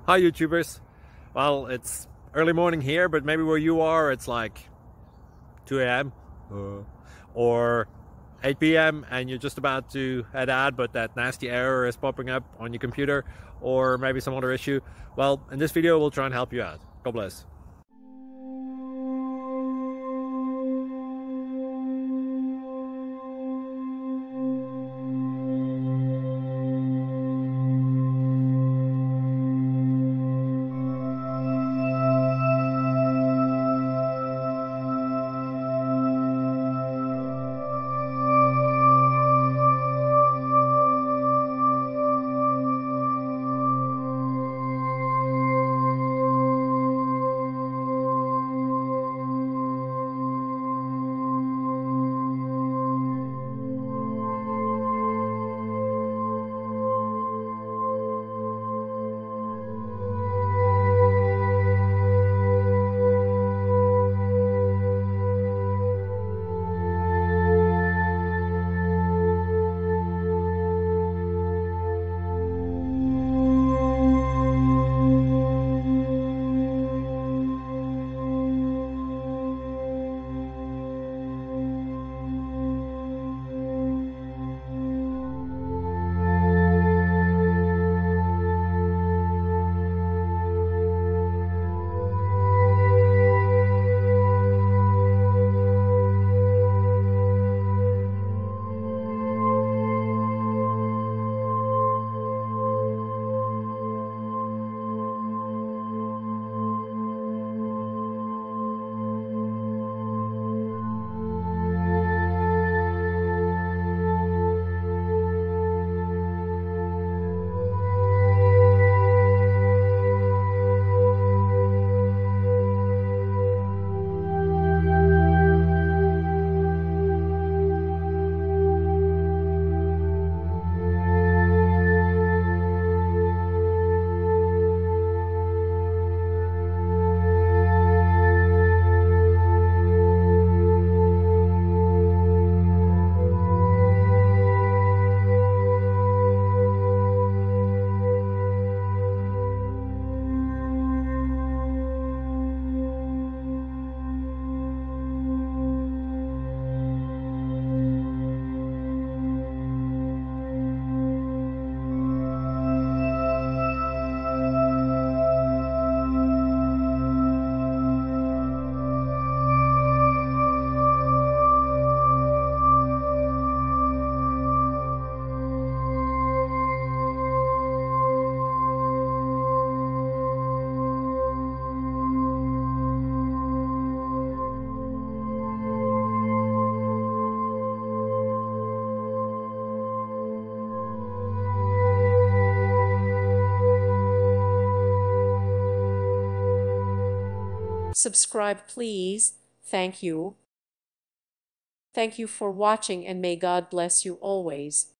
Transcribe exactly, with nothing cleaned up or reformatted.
Hi YouTubers. Well, it's early morning here, but maybe where you are it's like two A M uh, or eight P M and you're just about to head out, but that nasty error is popping up on your computer, or maybe some other issue. Well, in this video we'll try and help you out. God bless. Subscribe, please. Thank you. Thank you for watching, and may God bless you always.